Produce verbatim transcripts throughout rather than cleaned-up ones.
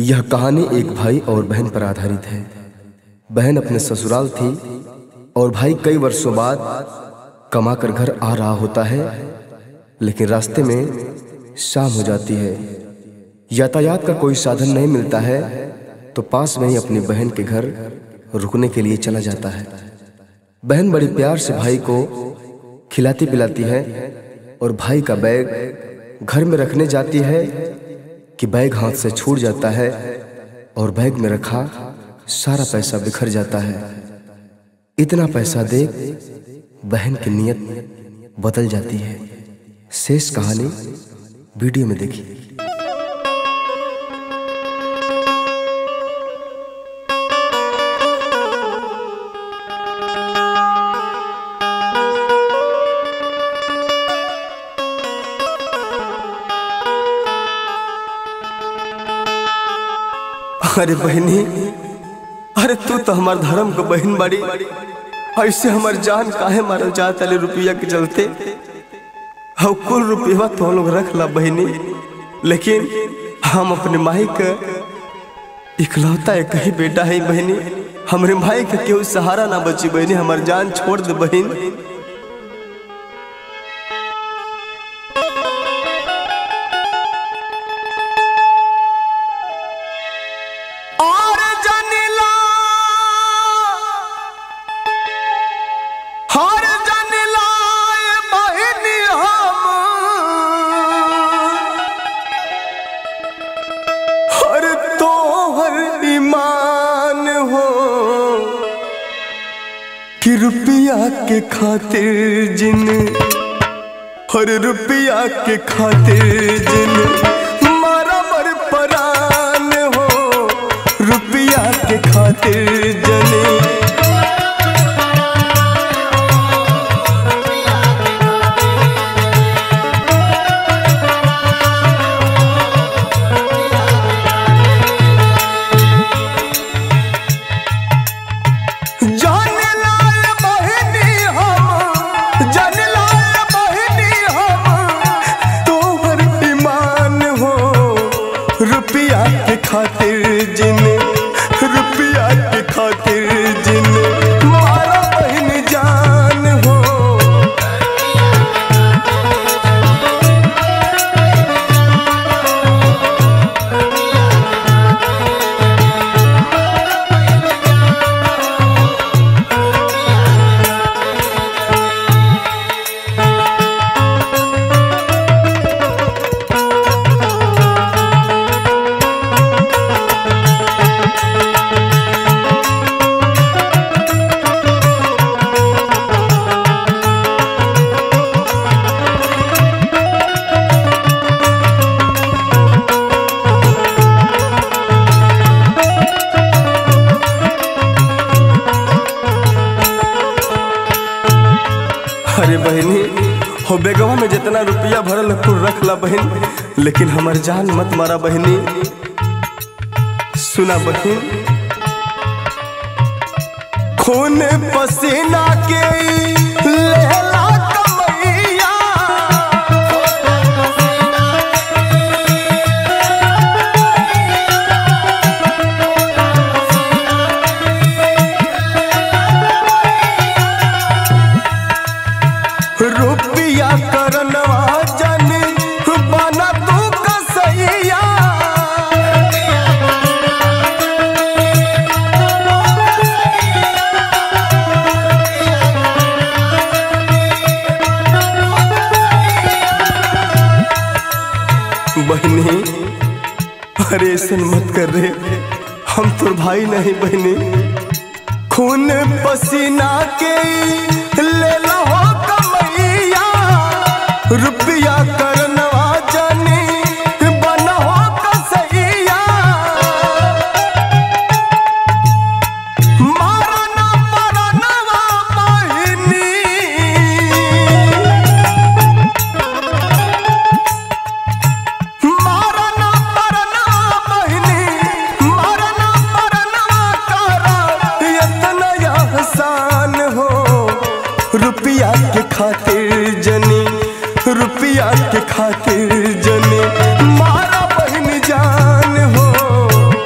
यह कहानी एक भाई और बहन पर आधारित है। बहन अपने ससुराल थी और भाई कई वर्षों बाद कमाकर घर आ रहा होता है, लेकिन रास्ते में शाम हो जाती है। यातायात का कोई साधन नहीं मिलता है तो पास में ही अपनी बहन के घर रुकने के लिए चला जाता है। बहन बड़ी प्यार से भाई को खिलाती पिलाती है और भाई का बैग घर में रखने जाती है कि बैग हाथ से छूट जाता है और बैग में रखा सारा पैसा बिखर जाता है। इतना पैसा देख बहन की नीयत बदल जाती है। शेष कहानी वीडियो में देखिए। अरे बहनी, अरे तू तो हमार धर्म को बहन बाड़ी, ऐसे हमार जान काहे मारल जात अले रुपया के चलते। हम कुल रुपया तो हम लोग रख ला बहनी, लेकिन हम अपने माई का इकलौता एक ही बेटा है बहनी। हमरे माई का केहू सहारा ना बची बहनी, हमार जान छोड़ दे बहन। कि रुपया के खातिर जिन, हर रुपया के खातिर जिन मारा मर परान हो, रुपया के खातिर जने रुपया के खातिर जिन, रुपया के खातिर जिन मारा बहन जान हो। अरे बहनी, हो बेगवा में जितना रुपया भरल कुल रख ला बहन, लेकिन हमार जान मत मारा बहनी। सुना बहन, खून पसीना के लेला कमैया, रुपया करनवा जन बना तू कसैया। बहनी, अरे ऐसा मत कर रे, हम तो भाई नहीं बहनी। खून पसीना के ले ला हो कमैया, रुपया करनवा जानी बना हो कसैया। मारना मरनवा बहनी, मारना मरनवा बहनी, मारना मरनवा करा इतना आसान हो। रुपया के खातिर जनी, रुपया के खातिर जने मारा बहन जान हो।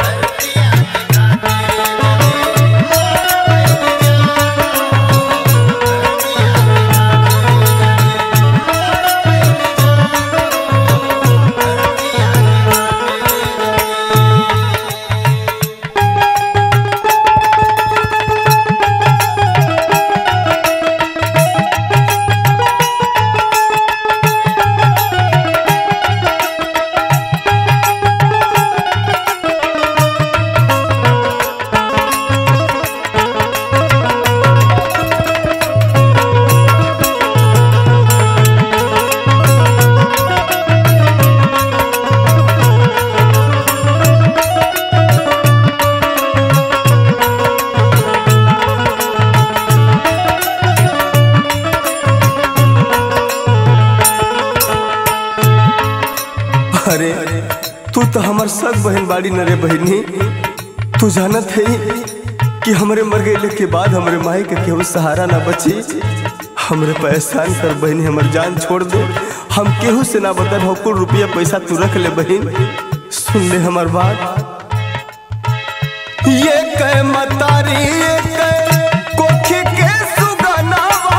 तो हमार सब बहन बाड़ी न रे बहनी। तू जानत है कि हमरे मर गए के बाद हमरे माई के केहू सहारा ना बची। हमरे पे एहसान कर बहनी, हमर जान छोड़ दे। हम केहू से ना बता कुल रुपया पैसा तू रख ले बहन। सुन ले हमार बात। ये कह मतारी ये कह कोखी के सुगनावा,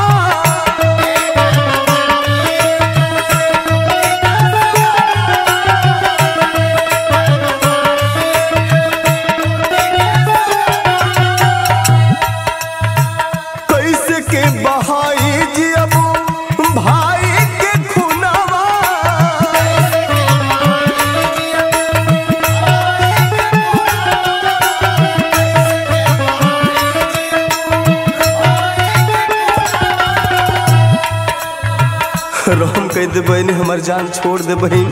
कैसे के बहाई जी अब भाई के खुनावा। रोम कह दे बहन, हमार जान छोड़ दे बहन।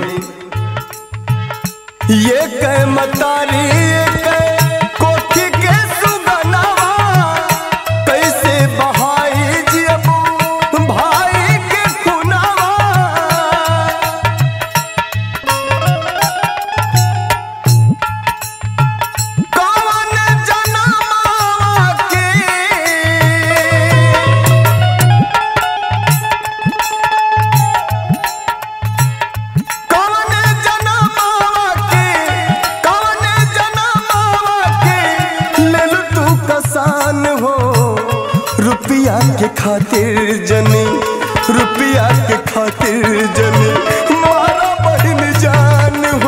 ये कह मतारी ये कह कोठी के सुगनावा, कैसे बहाई जी अब भाई के खुनावा। कौन जनमावा के रुपया के खातिर जनी, रुपया के खातिर जनी मारा बहन जान हो।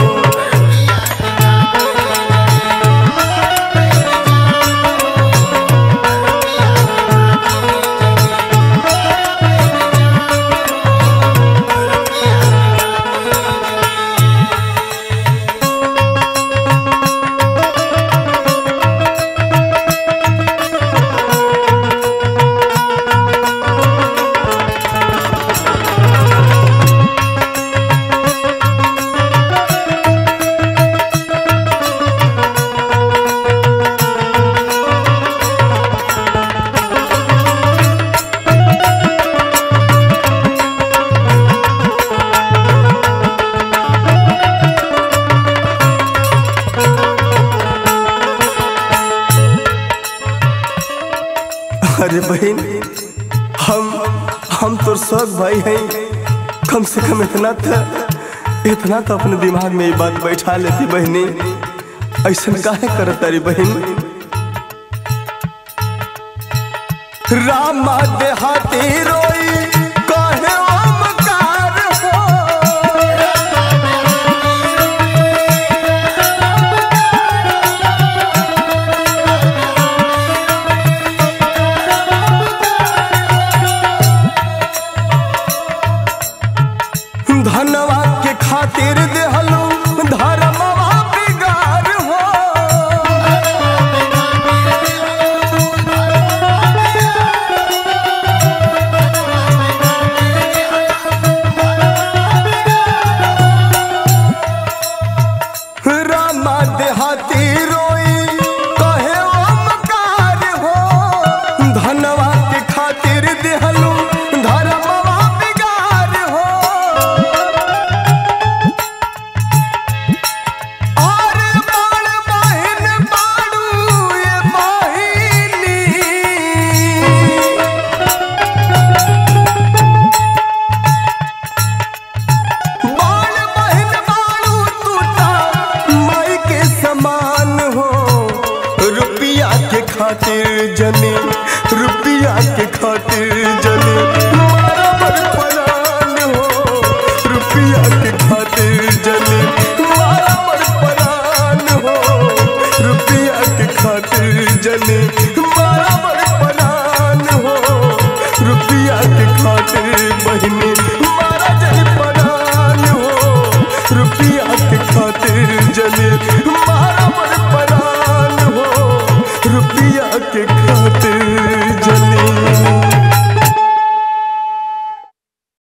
अरे बहन, हम हम तो सब भाई हैं। कम से कम इतना था इतना तो अपने दिमाग में ये बात बैठा लेती बहनी। ऐसा काहे करत तारी बहन। रामा देहाती रोई काहे ओमकार हो। धनवा के खातिर देहलू धर्मवा बिगाड़ हो। रामा देहाती रोई कहे ओमकार हो। धनवा के खातिर देहलू धर्मवा बिगाड़ हो। खातिर जनी, रुपया के खातिर जनी मारा बर परान हो। रुपया के खातिर जनी मारा बर परान हो। रुपया के खातिर जनी मारा बर परान हो। रुपया के खातिर बहनी मारा जनी परान हो। रुपया के खातिर जनी